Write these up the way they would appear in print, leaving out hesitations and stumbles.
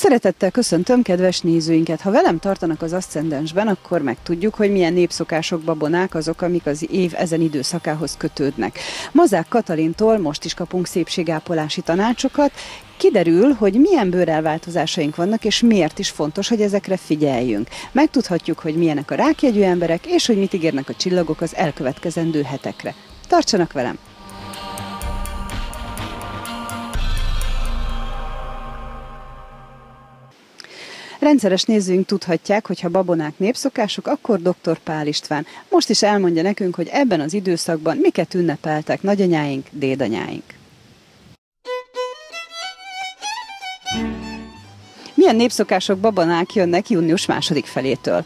Szeretettel köszöntöm kedves nézőinket! Ha velem tartanak az Aszcendensben, akkor megtudjuk, hogy milyen népszokások, babonák azok, amik az év ezen időszakához kötődnek. Mazák Katalintól most is kapunk szépségápolási tanácsokat. Kiderül, hogy milyen bőrelváltozásaink vannak, és miért is fontos, hogy ezekre figyeljünk. Megtudhatjuk, hogy milyenek a rákjegyű emberek, és hogy mit ígérnek a csillagok az elkövetkezendő hetekre. Tartsanak velem! Rendszeres nézőink tudhatják, hogy ha babonák népszokások, akkor dr. Pál István most is elmondja nekünk, hogy ebben az időszakban miket ünnepeltek nagyanyáink, dédanyáink. Milyen népszokások, babonák jönnek június második felétől?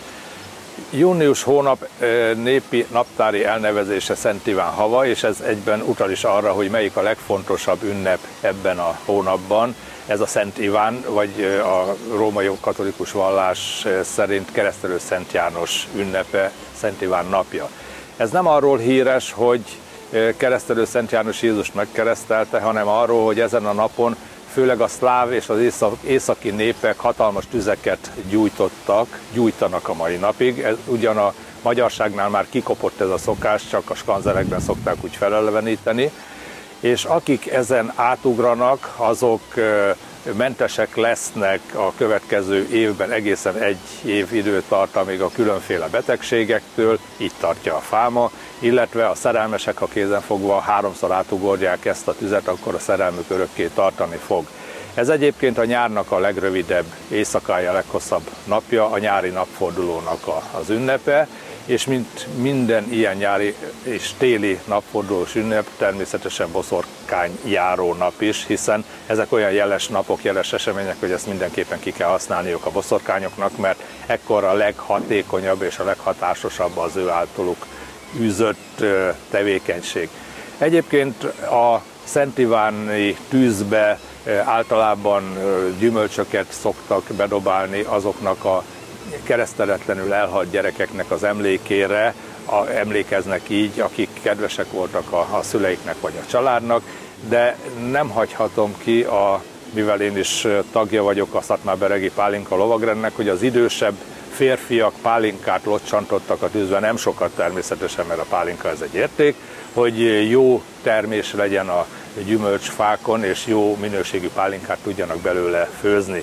Június hónap népi naptári elnevezése Szent Iván hava, és ez egyben utal is arra, hogy melyik a legfontosabb ünnep ebben a hónapban. Ez a Szent Iván, vagy a római katolikus vallás szerint Keresztelő Szent János ünnepe, Szent Iván napja. Ez nem arról híres, hogy Keresztelő Szent János Jézust megkeresztelte, hanem arról, hogy ezen a napon főleg a szláv és az északi népek hatalmas tüzeket gyújtanak a mai napig. Ez ugyan a magyarságnál már kikopott ez a szokás, csak a skanzenekben szokták úgy feleleveníteni. És akik ezen átugranak, azok mentesek lesznek a következő évben, egészen egy év időtartamig a különféle betegségektől, így tartja a fáma, illetve a szerelmesek, ha kézenfogva háromszor átugorják ezt a tüzet, akkor a szerelmük örökké tartani fog. Ez egyébként a nyárnak a legrövidebb éjszakája, a leghosszabb napja, a nyári napfordulónak az ünnepe, és mint minden ilyen nyári és téli napfordulós ünnep, természetesen boszorkányjáró nap is, hiszen ezek olyan jeles napok, jeles események, hogy ezt mindenképpen ki kell használniuk a boszorkányoknak, mert ekkor a leghatékonyabb és a leghatásosabb az ő általuk űzött tevékenység. Egyébként a Szent Iváni tűzbe általában gyümölcsöket szoktak bedobálni azoknak a kereszteletlenül elhalt gyerekeknek az emlékére, emlékeznek így, akik kedvesek voltak a szüleiknek vagy a családnak, de nem hagyhatom ki, mivel én is tagja vagyok a Szatmárberegi Pálinka lovagrendnek, hogy az idősebb férfiak pálinkát locsantottak a tűzben, nem sokat természetesen, mert a pálinka ez egy érték, hogy jó termés legyen a gyümölcsfákon, és jó minőségű pálinkát tudjanak belőle főzni.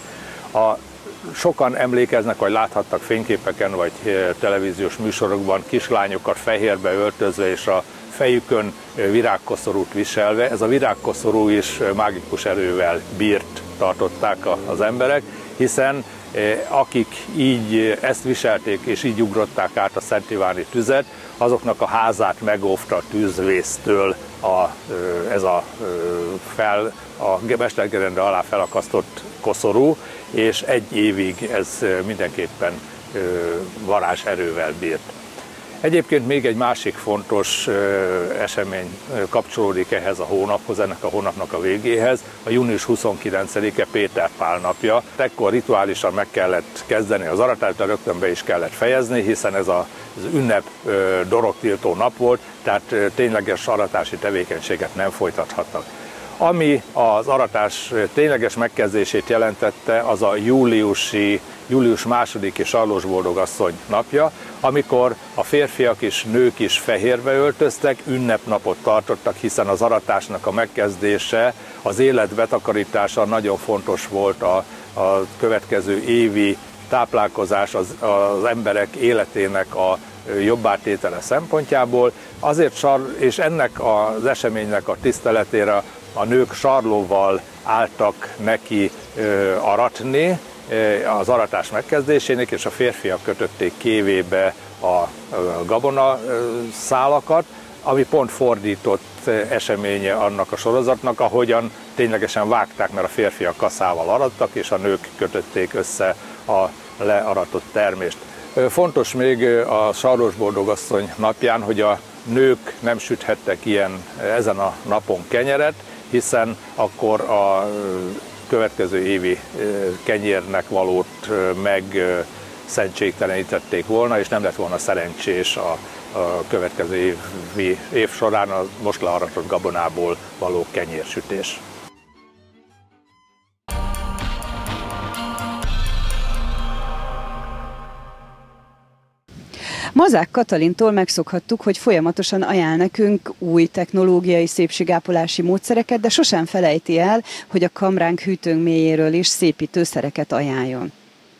Sokan emlékeznek, vagy láthattak fényképeken, vagy televíziós műsorokban kislányokat fehérbe öltözve, és a fejükön virágkoszorút viselve. Ez a virágkoszorú is mágikus erővel bírt, tartották az emberek, hiszen akik így ezt viselték, és így ugrották át a Szent Iváni tüzet, azoknak a házát megóvta a tűzvésztől a mestergerende alá felakasztott koszorú, és egy évig ez mindenképpen varázserővel bírt. Egyébként még egy másik fontos esemény kapcsolódik ehhez a hónaphoz, ennek a hónapnak a végéhez, a június 29-e Péter Pál napja. Ekkor rituálisan meg kellett kezdeni az aratást, de rögtön be is kellett fejezni, hiszen ez az ünnep dorogtiltó nap volt, tehát tényleges aratási tevékenységet nem folytathatnak. Ami az aratás tényleges megkezdését jelentette, az a július második és Sarlós Boldogasszony napja, amikor a férfiak és nők is fehérbe öltöztek, ünnepnapot tartottak, hiszen az aratásnak a megkezdése, az élet betakarítása nagyon fontos volt a következő évi táplálkozás, az emberek életének a jobbátétele szempontjából. Azért, és ennek az eseménynek a tiszteletére a nők sarlóval álltak neki aratni az aratás megkezdésének, és a férfiak kötötték kévébe a gabonaszálakat, ami pont fordított eseménye annak a sorozatnak, ahogyan ténylegesen vágták, mert a férfiak kaszával arattak, és a nők kötötték össze a learatott termést. Fontos még a Sarlós Boldogasszony napján, hogy a nők nem süthettek ezen a napon kenyeret, hiszen akkor a következő évi kenyérnek valót szentségtelenítették volna, és nem lett volna szerencsés a következő év során a most learatott gabonából való kenyérsütés. Mazák Katalintól megszokhattuk, hogy folyamatosan ajánl nekünk új technológiai szépségápolási módszereket, de sosem felejti el, hogy a kamránk hűtőnk mélyéről is szépítőszereket ajánljon.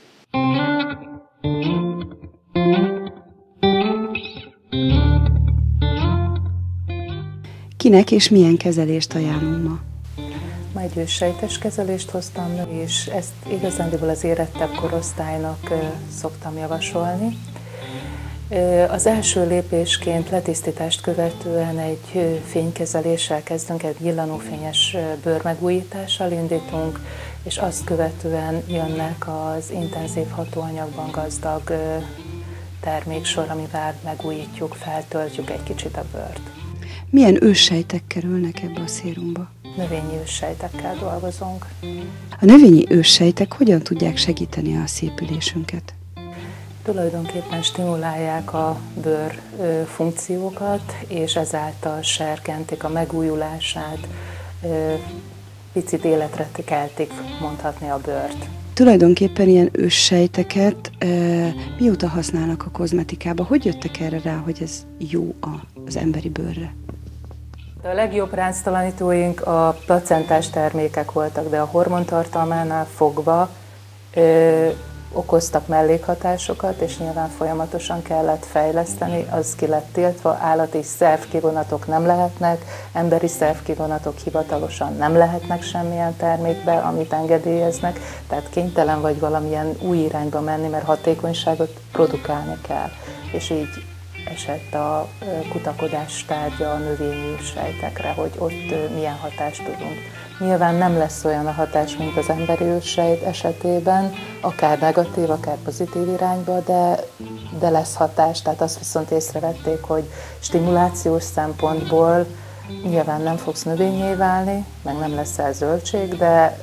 Kinek és milyen kezelést ajánlunk ma? Ma egy őssejtes kezelést hoztam, és ezt igazándiból az érettebb korosztálynak szoktam javasolni. Az első lépésként letisztítást követően egy fénykezeléssel kezdünk, egy villanófényes bőrmegújítással indítunk, és azt követően jönnek az intenzív hatóanyagban gazdag terméksor, amivel megújítjuk, feltöltjük egy kicsit a bőrt. Milyen őssejtek kerülnek ebbe a szérumba? Növényi őssejtekkel dolgozunk. A növényi őssejtek hogyan tudják segíteni a szépülésünket? Tulajdonképpen stimulálják a bőr funkciókat, és ezáltal serkentik a megújulását, picit életre keltik, mondhatni, a bőrt. Tulajdonképpen ilyen őssejteket mióta használnak a kozmetikába? Hogy jöttek erre rá, hogy ez jó az emberi bőrre? A legjobb ránctalanítóink a placentás termékek voltak, de a hormontartalmánál fogva okoztak mellékhatásokat, és nyilván folyamatosan kellett fejleszteni, az ki lett tiltva, állati szervkivonatok nem lehetnek, emberi szervkivonatok hivatalosan nem lehetnek semmilyen termékbe, amit engedélyeznek, tehát kénytelen vagy valamilyen új irányba menni, mert hatékonyságot produkálni kell, és így esett a kutakodás tárgya a növényi őssejtekre, hogy ott milyen hatást tudunk. Nyilván nem lesz olyan a hatás, mint az emberi őssejt esetében, akár negatív, akár pozitív irányba, de lesz hatás. Tehát azt viszont észrevették, hogy stimulációs szempontból nyilván nem fogsz növényé válni, meg nem leszel zöldség, de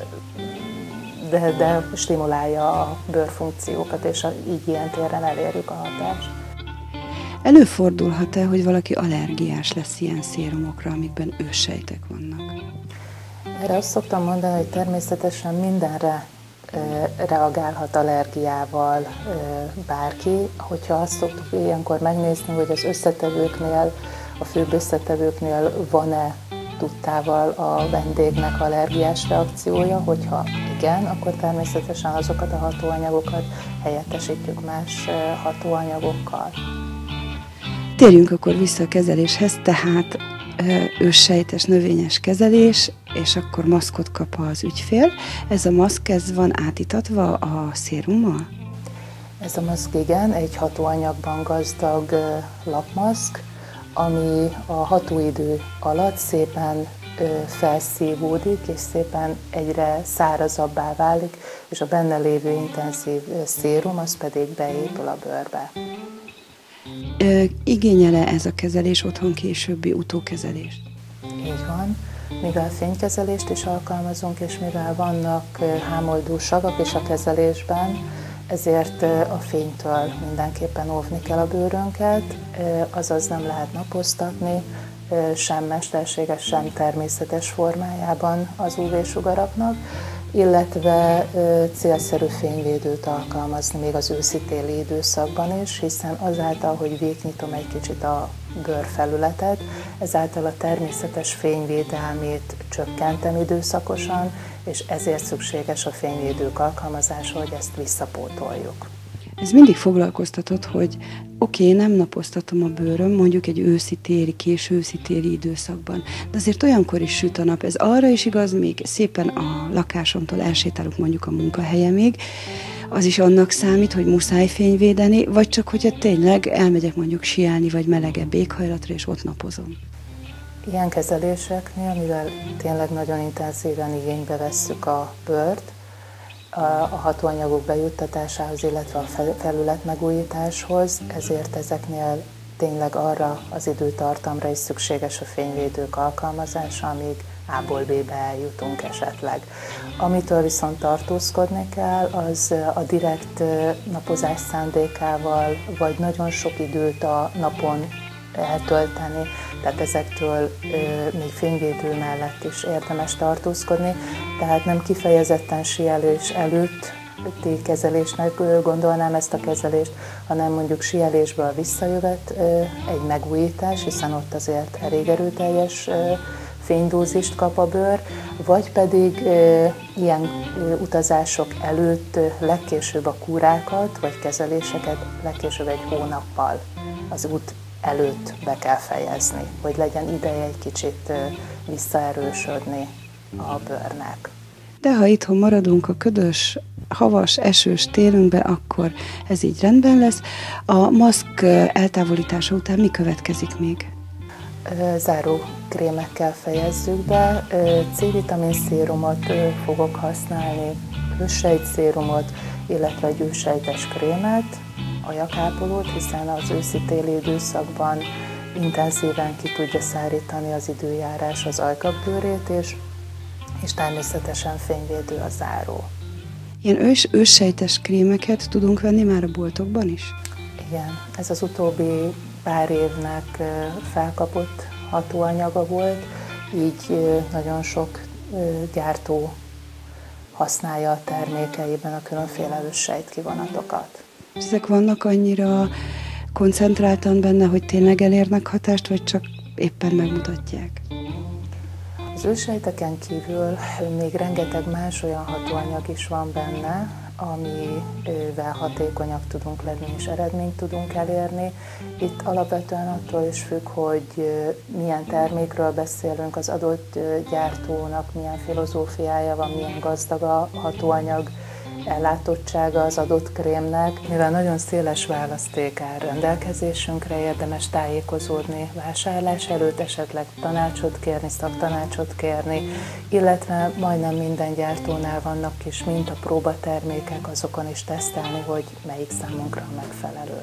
stimulálja a bőrfunkciókat, és így ilyen téren elérjük a hatást. Előfordulhat-e, hogy valaki allergiás lesz ilyen szérumokra, amikben őssejtek vannak? Erre azt szoktam mondani, hogy természetesen mindenre reagálhat allergiával bárki. Hogyha azt szoktuk ilyenkor megnézni, hogy az összetevőknél, a főbb összetevőknél van-e tudtával a vendégnek allergiás reakciója, hogyha igen, akkor természetesen azokat a hatóanyagokat helyettesítjük más hatóanyagokkal. Térjünk akkor vissza a kezeléshez, tehát őssejtes növényes kezelés, és akkor maszkot kap az ügyfél. Ez a maszk, ez van átítatva a szérummal? Ez a maszk igen, egy hatóanyagban gazdag lapmaszk, ami a hatóidő alatt szépen felszívódik, és szépen egyre szárazabbá válik, és a benne lévő intenzív szérum az pedig beépül a bőrbe. Igényel-e ez a kezelés otthon későbbi utókezelést? Így van. Mivel fénykezelést is alkalmazunk, és mivel vannak hámoldó savak is a kezelésben, ezért a fénytől mindenképpen óvni kell a bőrünket, azaz nem lehet napoztatni, sem mesterséges, sem természetes formájában az UV-sugaraknak, illetve célszerű fényvédőt alkalmazni még az őszi-téli időszakban is, hiszen azáltal, hogy végnyitom egy kicsit a bőrfelületet, ezáltal a természetes fényvédelmét csökkentem időszakosan, és ezért szükséges a fényvédők alkalmazása, hogy ezt visszapótoljuk. Ez mindig foglalkoztatott, hogy oké, nem napoztatom a bőröm, mondjuk egy őszi-téli, késő őszi-téli időszakban, de azért olyankor is süt a nap. Ez arra is igaz, még szépen a lakásomtól elsétálok mondjuk a munkahelyemig, az is annak számít, hogy muszáj fényvédeni, vagy csak hogyha tényleg elmegyek mondjuk síelni, vagy melegebb éghajlatra, és ott napozom. Ilyen kezeléseknél, mivel tényleg nagyon intenzíven igénybe vesszük a bőrt, a hatóanyagok bejuttatásához, illetve a felület megújításhoz, ezért ezeknél tényleg arra az időtartamra is szükséges a fényvédők alkalmazása, amíg A-ból B-be eljutunk esetleg. Amitől viszont tartózkodni kell, az a direkt napozás szándékával, vagy nagyon sok időt a napon eltölteni, tehát ezektől még fényvédő mellett is érdemes tartózkodni, tehát nem kifejezetten síelés előtt kezelésnek gondolnám ezt a kezelést, hanem mondjuk síelésből visszajövet egy megújítás, hiszen ott azért elég erőteljes fénydózist kap a bőr, vagy pedig ilyen utazások előtt legkésőbb a kúrákat, vagy kezeléseket legkésőbb egy hónappal az út előtt be kell fejezni, hogy legyen ideje egy kicsit visszaerősödni a bőrnek. De ha itthon maradunk a ködös, havas, esős télünkbe, akkor ez így rendben lesz. A maszk eltávolítása után mi következik még? Záró krémekkel fejezzük be. C-vitamin szérumot fogok használni, őssejt szérumot, illetve egy őssejtes krémet, ajakápolót, hiszen az őszi-téli időszakban intenzíven ki tudja szárítani az időjárás az ajkak bőrét, és természetesen fényvédő a záró. Ilyen őssejtes krémeket tudunk venni már a boltokban is? Igen, ez az utóbbi pár évnek felkapott hatóanyaga volt, így nagyon sok gyártó használja a termékeiben a különféle őssejtkivonatokat. Ezek vannak annyira koncentráltan benne, hogy tényleg elérnek hatást, vagy csak éppen megmutatják? Az őssejteken kívül még rengeteg más olyan hatóanyag is van benne, amivel hatékonyak tudunk lenni és eredményt tudunk elérni. Itt alapvetően attól is függ, hogy milyen termékről beszélünk, az adott gyártónak milyen filozófiája van, milyen gazdag a hatóanyag ellátottsága az adott krémnek. Mivel nagyon széles választék áll rendelkezésünkre, érdemes tájékozódni vásárlás előtt, esetleg tanácsot kérni, szaktanácsot kérni, illetve majdnem minden gyártónál vannak kis mintapróbatermékek, azokon is tesztelni, hogy melyik számunkra megfelelő.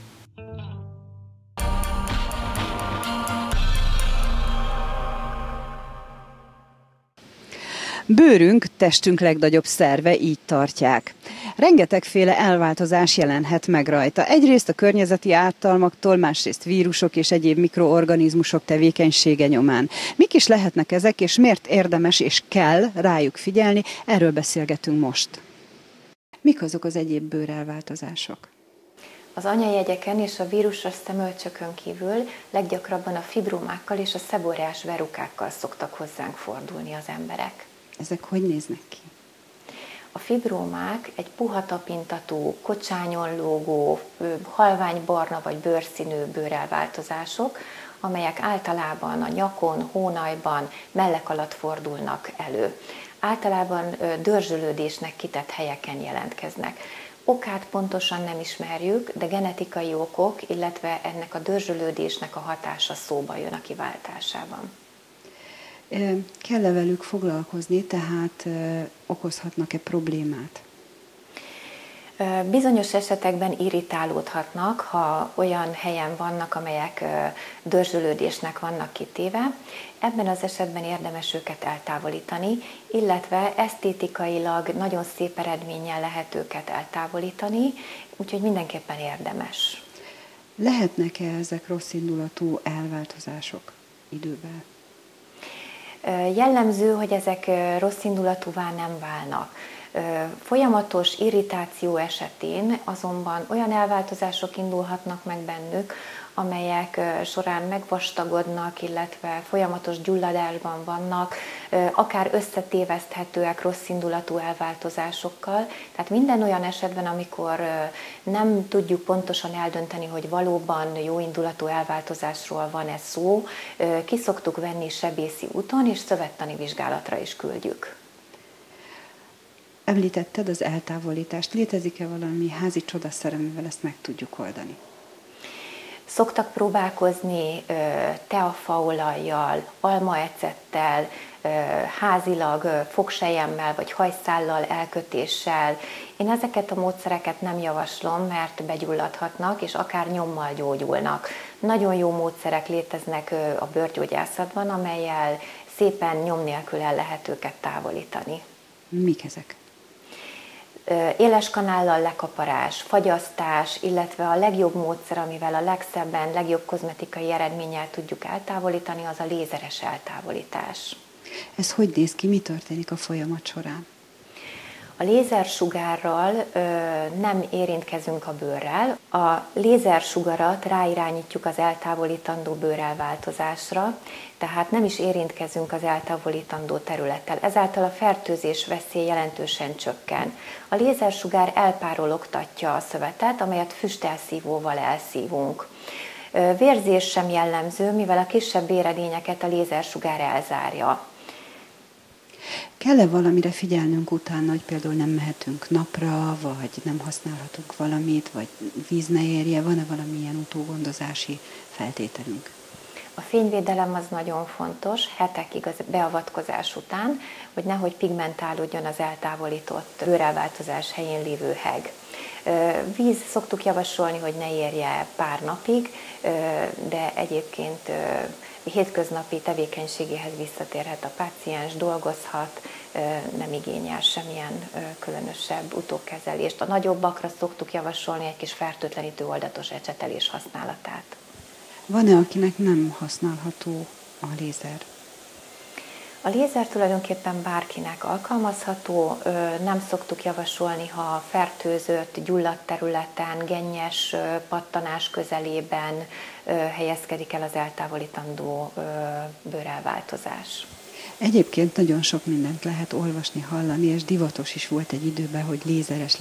Bőrünk testünk legnagyobb szerve, így tartják. Rengetegféle elváltozás jelenhet meg rajta. Egyrészt a környezeti ártalmaktól, másrészt vírusok és egyéb mikroorganizmusok tevékenysége nyomán. Mik is lehetnek ezek, és miért érdemes és kell rájuk figyelni? Erről beszélgetünk most. Mik azok az egyéb bőrelváltozások? Az anyajegyeken és a vírusos szemölcsökön kívül leggyakrabban a fibromákkal és a szeboreás verukákkal szoktak hozzánk fordulni az emberek. Ezek hogy néznek ki? A fibrómák egy puha tapintatú, kocsányon lógó, halványbarna vagy bőrszínű bőrelváltozások, amelyek általában a nyakon, hónajban, mellek alatt fordulnak elő. Általában dörzsölődésnek kitett helyeken jelentkeznek. Okát pontosan nem ismerjük, de genetikai okok, illetve ennek a dörzsölődésnek a hatása szóba jön a kiváltásában. Kell-e velük foglalkozni, tehát okozhatnak-e problémát? Bizonyos esetekben irritálódhatnak, ha olyan helyen vannak, amelyek dörzsölődésnek vannak kitéve. Ebben az esetben érdemes őket eltávolítani, illetve esztétikailag nagyon szép eredménnyel lehet őket eltávolítani, úgyhogy mindenképpen érdemes. Lehetnek-e ezek rosszindulatú elváltozások időben? Jellemző, hogy ezek rosszindulatúvá nem válnak. Folyamatos irritáció esetén azonban olyan elváltozások indulhatnak meg bennük, amelyek során megvastagodnak, illetve folyamatos gyulladásban vannak, akár összetéveszthetőek rosszindulatú elváltozásokkal. Tehát minden olyan esetben, amikor nem tudjuk pontosan eldönteni, hogy valóban jóindulatú elváltozásról van-e szó, ki szoktuk venni sebészi úton, és szövettani vizsgálatra is küldjük. Említetted az eltávolítást. Létezik-e valami házi csodaszer, amivel ezt meg tudjuk oldani? Szoktak próbálkozni teafaolajjal, almaecettel, házilag fogselyemmel vagy hajszállal, elkötéssel. Én ezeket a módszereket nem javaslom, mert begyulladhatnak, és akár nyommal gyógyulnak. Nagyon jó módszerek léteznek a bőrgyógyászatban, amellyel szépen nyom nélkül el lehet őket távolítani. Mik ezek? Éles kanállal lekaparás, fagyasztás, illetve a legjobb módszer, amivel a legszebben, legjobb kozmetikai eredménnyel tudjuk eltávolítani, az a lézeres eltávolítás. Ez hogy néz ki? Mi történik a folyamat során? A A lézersugárral nem érintkezünk a bőrrel. A lézersugarat ráirányítjuk az eltávolítandó bőrelváltozásra, tehát nem is érintkezünk az eltávolítandó területtel. Ezáltal a fertőzés veszély jelentősen csökken. A lézersugár elpárologtatja a szövetet, amelyet füstelszívóval elszívunk. Vérzés sem jellemző, mivel a kisebb béredényeket a lézersugár elzárja. Kell-e valamire figyelnünk utána, hogy például nem mehetünk napra, vagy nem használhatunk valamit, vagy víz ne érje? Van-e valamilyen utógondozási feltételünk? A fényvédelem az nagyon fontos, hetekig az beavatkozás után, hogy nehogy pigmentálódjon az eltávolított bőrelváltozás helyén lévő heg. Víz szoktuk javasolni, hogy ne érje pár napig, de egyébként hétköznapi tevékenységéhez visszatérhet a páciens, dolgozhat, nem igényel semmilyen különösebb utókezelést. A nagyobbakra szoktuk javasolni egy kis fertőtlenítő oldatos ecsetelés használatát. Van-e, akinek nem használható a lézer? A lézer tulajdonképpen bárkinek alkalmazható, nem szoktuk javasolni, ha fertőzött, gyulladt területen, gennyes pattanás közelében helyezkedik el az eltávolítandó bőrelváltozás. Egyébként nagyon sok mindent lehet olvasni, hallani, és divatos is volt egy időben, hogy lézeres.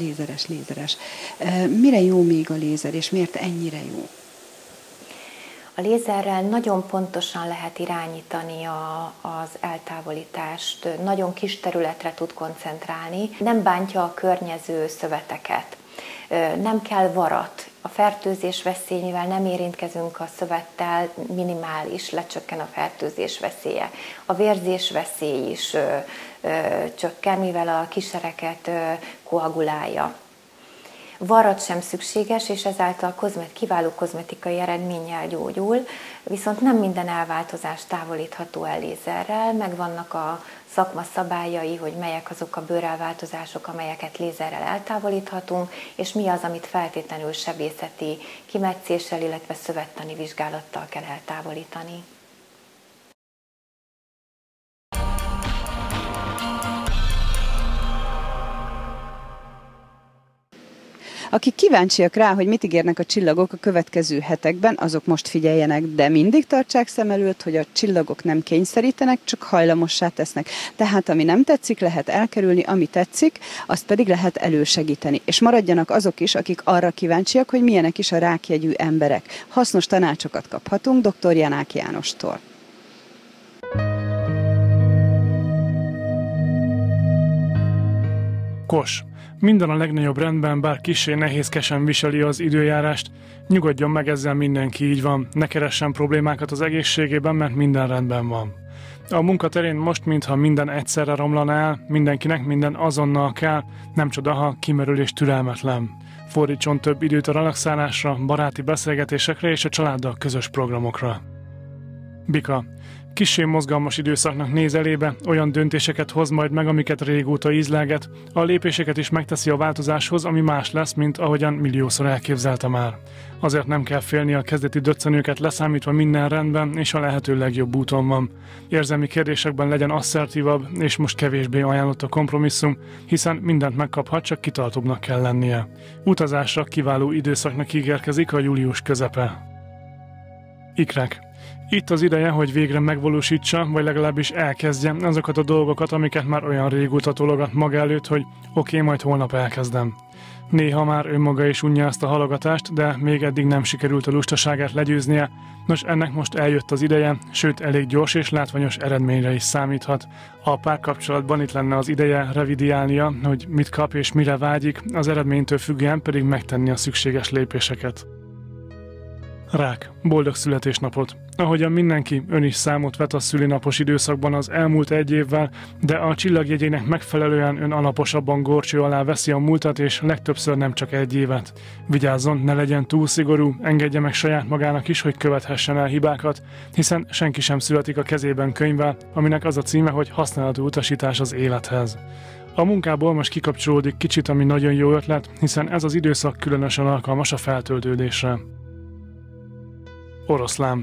Mire jó még a lézer, és miért ennyire jó? A lézerrel nagyon pontosan lehet irányítani az eltávolítást, nagyon kis területre tud koncentrálni, nem bántja a környező szöveteket, nem kell varat. A fertőzés veszély, mivel nem érintkezünk a szövettel, minimális, lecsökken a fertőzés veszélye. A vérzés veszély is csökken, mivel a kisereket koagulálja. Varat sem szükséges, és ezáltal kiváló kozmetikai eredménnyel gyógyul, viszont nem minden elváltozás távolítható el lézerrel, megvannak a szakma szabályai, hogy melyek azok a bőrelváltozások, amelyeket lézerrel eltávolíthatunk, és mi az, amit feltétlenül sebészeti kimetszéssel, illetve szövettani vizsgálattal kell eltávolítani. Akik kíváncsiak rá, hogy mit ígérnek a csillagok a következő hetekben, azok most figyeljenek, de mindig tartsák szem előtt, hogy a csillagok nem kényszerítenek, csak hajlamossá tesznek. Tehát ami nem tetszik, lehet elkerülni, ami tetszik, azt pedig lehet elősegíteni. És maradjanak azok is, akik arra kíváncsiak, hogy milyenek is a rákjegyű emberek. Hasznos tanácsokat kaphatunk dr. Janák Jánostól. Kos. Minden a legnagyobb rendben, bár kissé nehézkesen viseli az időjárást. Nyugodjon meg, ezzel mindenki így van. Ne keressen problémákat az egészségében, mert minden rendben van. A munkaterén most, mintha minden egyszerre romlana el, mindenkinek minden azonnal kell, nem csoda, ha kimerül és türelmetlen. Fordítson több időt a relaxálásra, baráti beszélgetésekre és a családdal közös programokra. Bika. Kissé mozgalmas időszaknak néz elébe, olyan döntéseket hoz majd meg, amiket régóta ízlelget. A lépéseket is megteszi a változáshoz, ami más lesz, mint ahogyan milliószor elképzelte már. Azért nem kell félni, a kezdeti döccenőket leszámítva minden rendben, és a lehető legjobb úton van. Érzelmi kérdésekben legyen asszertívabb, és most kevésbé ajánlott a kompromisszum, hiszen mindent megkaphat, csak kitartóbbnak kell lennie. Utazásra kiváló időszaknak ígérkezik a július közepe. Ikrek. Itt az ideje, hogy végre megvalósítsa, vagy legalábbis elkezdje azokat a dolgokat, amiket már olyan régóta tologat maga előtt, hogy oké, majd holnap elkezdem. Néha már önmaga is unja ezt a halogatást, de még eddig nem sikerült a lustaságát legyőznie. Nos, ennek most eljött az ideje, sőt elég gyors és látványos eredményre is számíthat. A párkapcsolatban itt lenne az ideje revidiálnia, hogy mit kap és mire vágyik, az eredménytől függően pedig megtenni a szükséges lépéseket. Rák. Boldog születésnapot! Ahogyan mindenki, ön is számot vet a szülinapos időszakban az elmúlt egy évvel, de a csillagjegyének megfelelően ön alaposabban górcső alá veszi a múltat, és legtöbbször nem csak egy évet. Vigyázzon, ne legyen túl szigorú, engedje meg saját magának is, hogy követhessen el hibákat, hiszen senki sem születik a kezében könyvvel, aminek az a címe, hogy használható utasítás az élethez. A munkából most kikapcsolódik kicsit, ami nagyon jó ötlet, hiszen ez az időszak különösen alkalmas a feltöltődésre. Oroszlán.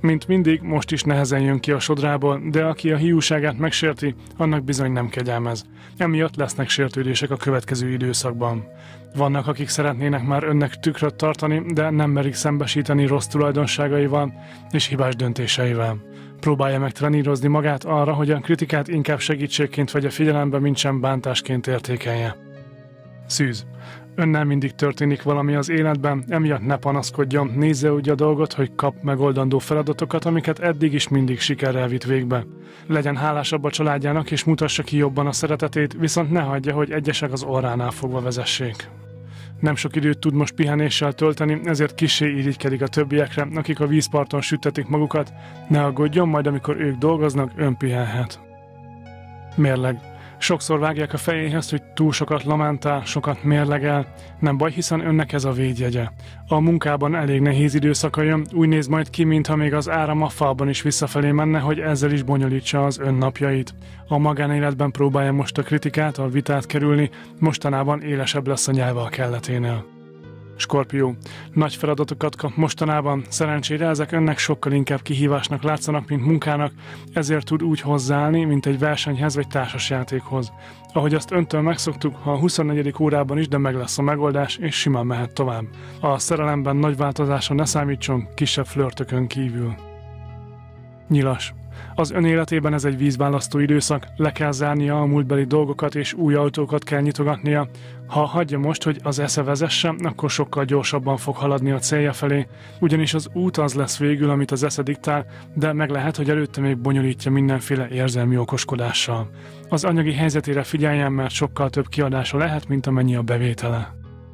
Mint mindig, most is nehezen jön ki a sodrából, de aki a hiúságát megsérti, annak bizony nem kegyelmez. Emiatt lesznek sértődések a következő időszakban. Vannak, akik szeretnének már önnek tükröt tartani, de nem merik szembesíteni rossz tulajdonságaival és hibás döntéseivel. Próbálja meg trenírozni magát arra, hogy a kritikát inkább segítségként vegye figyelembe, mint sem bántásként értékelje. Szűz. Önnel mindig történik valami az életben, emiatt ne panaszkodjon, nézze úgy a dolgot, hogy kap megoldandó feladatokat, amiket eddig is mindig sikerrel vitt végbe. Legyen hálásabb a családjának és mutassa ki jobban a szeretetét, viszont ne hagyja, hogy egyesek az orránál fogva vezessék. Nem sok időt tud most pihenéssel tölteni, ezért kissé irigykedik a többiekre, akik a vízparton sütetik magukat. Ne aggódjon, majd amikor ők dolgoznak, ön pihenhet. Mérleg. Sokszor vágják a fejéhez, hogy túl sokat lamentál, sokat mérlegel. Nem baj, hiszen önnek ez a védjegye. A munkában elég nehéz időszaka jön, úgy néz majd ki, mintha még az áram a falban is visszafelé menne, hogy ezzel is bonyolítsa az ön napjait. A magánéletben próbálja most a kritikát, a vitát kerülni, mostanában élesebb lesz a nyelve a kelleténél. Skorpió. Nagy feladatokat kap mostanában, szerencsére ezek önnek sokkal inkább kihívásnak látszanak, mint munkának, ezért tud úgy hozzáállni, mint egy versenyhez vagy társasjátékhoz. Ahogy azt öntől megszoktuk, ha a 24. órában is, de meg lesz a megoldás, és simán mehet tovább. A szerelemben nagy változásra ne számítson, kisebb flörtökön kívül. Nyilas. Az ön életében ez egy vízválasztó időszak, le kell zárnia a múltbeli dolgokat és új autókat kell nyitogatnia. Ha hagyja most, hogy az esze vezesse, akkor sokkal gyorsabban fog haladni a célja felé, ugyanis az út az lesz végül, amit az esze diktál, de meg lehet, hogy előtte még bonyolítja mindenféle érzelmi okoskodással. Az anyagi helyzetére figyeljen, mert sokkal több kiadása lehet, mint amennyi a bevétele.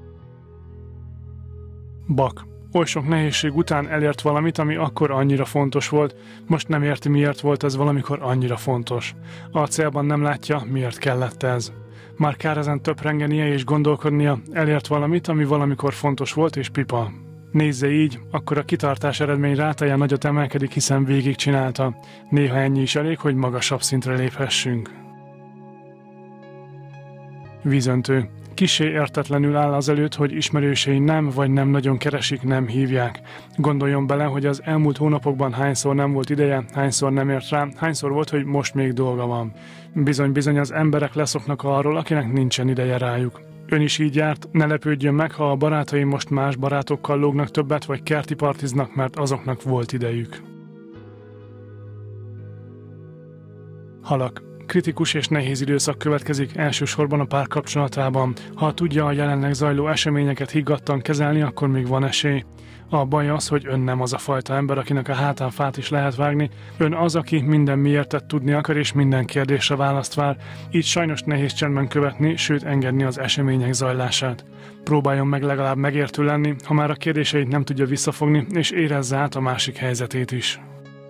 Bak. Oly sok nehézség után elért valamit, ami akkor annyira fontos volt, most nem érti, miért volt ez valamikor annyira fontos. A célban nem látja, miért kellett ez. Már kár ezen töprengenie és gondolkodnia, elért valamit, ami valamikor fontos volt, és pipa. Nézze így, akkor a kitartás eredmény rátája nagyot emelkedik, hiszen végigcsinálta. Néha ennyi is elég, hogy magasabb szintre léphessünk. Vízöntő. Kissé értetlenül áll azelőtt, hogy ismerősei nem vagy nem nagyon keresik, nem hívják. Gondoljon bele, hogy az elmúlt hónapokban hányszor nem volt ideje, hányszor nem ért rá, hányszor volt, hogy most még dolga van. Bizony az emberek leszoknak arról, akinek nincsen ideje rájuk. Ön is így járt, ne lepődjön meg, ha a barátai most más barátokkal lógnak többet, vagy kerti partiznak, mert azoknak volt idejük. Halak. Kritikus és nehéz időszak következik elsősorban a párkapcsolatában. Ha tudja a jelenleg zajló eseményeket higgadtan kezelni, akkor még van esély. A baj az, hogy ön nem az a fajta ember, akinek a hátán fát is lehet vágni. Ön az, aki minden miértet tudni akar és minden kérdésre választ vár. Így sajnos nehéz csendben követni, sőt engedni az események zajlását. Próbáljon meg legalább megértő lenni, ha már a kérdéseit nem tudja visszafogni, és érezze át a másik helyzetét is.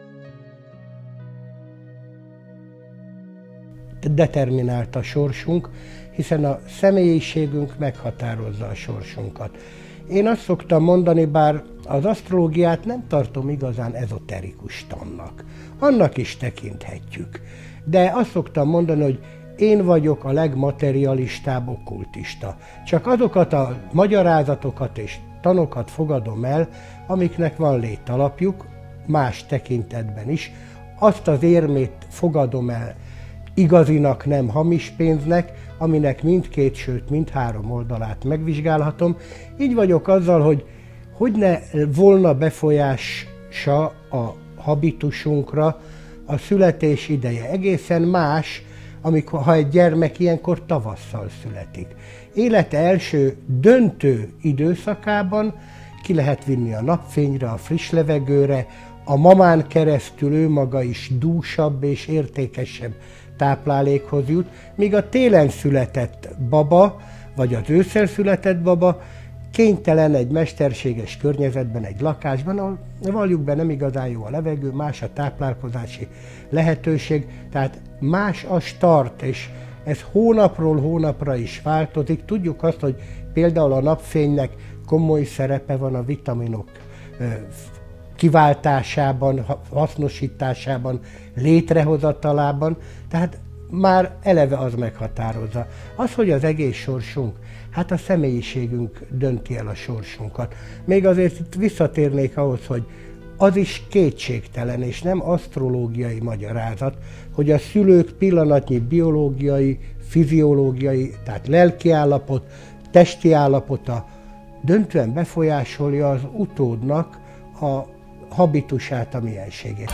Determinált a sorsunk, hiszen a személyiségünk meghatározza a sorsunkat. Én azt szoktam mondani, bár az asztrológiát nem tartom igazán ezoterikus tannak. Annak is tekinthetjük. De azt szoktam mondani, hogy én vagyok a legmaterialistább okkultista. Csak azokat a magyarázatokat és tanokat fogadom el, amiknek van létalapjuk, más tekintetben is. Azt az érmét fogadom el igazinak, nem hamis pénznek, aminek mindkét, sőt mindhárom oldalát megvizsgálhatom. Így vagyok azzal, hogy ne volna befolyása a habitusunkra a születés ideje. Egészen más, ha egy gyermek ilyenkor tavasszal születik. Élete első döntő időszakában ki lehet vinni a napfényre, a friss levegőre, a mamán keresztül ő maga is dúsabb és értékesebb táplálékhoz jut, míg a télen született baba, vagy az ősszel született baba kénytelen egy mesterséges környezetben, egy lakásban, ahol valljuk be nem igazán jó a levegő, más a táplálkozási lehetőség, tehát más a start, és ez hónapról hónapra is változik. Tudjuk azt, hogy például a napfénynek komoly szerepe van a vitaminok kiváltásában, hasznosításában, létrehozatalában, tehát már eleve az meghatározza. Az, hogy az egész sorsunk, hát a személyiségünk dönti el a sorsunkat. Még azért itt visszatérnék ahhoz, hogy az is kétségtelen és nem asztrológiai magyarázat, hogy a szülők pillanatnyi biológiai, fiziológiai, tehát lelkiállapot, testi állapota döntően befolyásolja az utódnak a habitusát, a mienségét.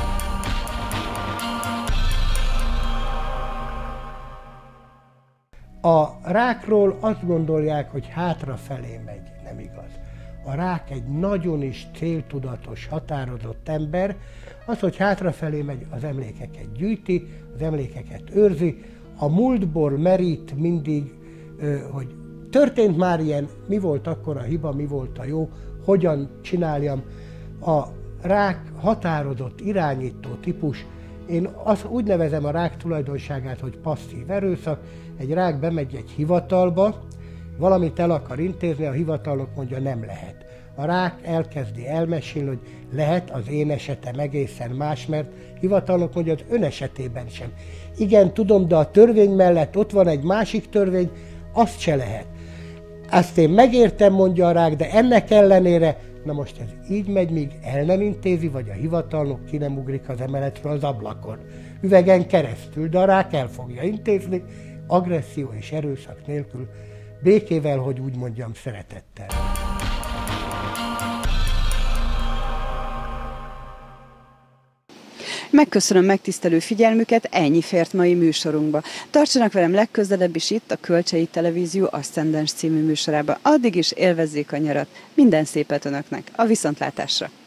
A rákról azt gondolják, hogy hátrafelé megy, nem igaz. A rák egy nagyon is céltudatos, határozott ember. Az, hogy hátrafelé megy, az emlékeket gyűjti, az emlékeket őrzi, a múltból merít mindig, hogy történt már ilyen, mi volt akkor a hiba, mi volt a jó, hogyan csináljam. A rák határozott, irányító típus. Én úgy nevezem a rák tulajdonságát, hogy passzív erőszak. Egy rák bemegy egy hivatalba, valamit el akar intézni, a hivatalnok mondja, nem lehet. A rák elkezdi elmesélni, hogy lehet, az én esetem egészen más, mert hivatalnok mondja, az ön esetében sem. Igen, tudom, de a törvény mellett ott van egy másik törvény, azt se lehet. Azt én megértem, mondja a rák, de ennek ellenére, na most ez így megy, míg el nem intézi, vagy a hivatalnok ki nem ugrik az emeletről az ablakon. Üvegen keresztül, de a rák el fogja intézni, agresszió és erőszak nélkül, békével, hogy úgy mondjam, szeretettel. Megköszönöm megtisztelő figyelmüket, ennyi fért mai műsorunkba. Tartsanak velem legközelebb is itt a Kölcsei Televízió Aszcendens című műsorában. Addig is élvezzék a nyarat. Minden szépet önöknek. A viszontlátásra!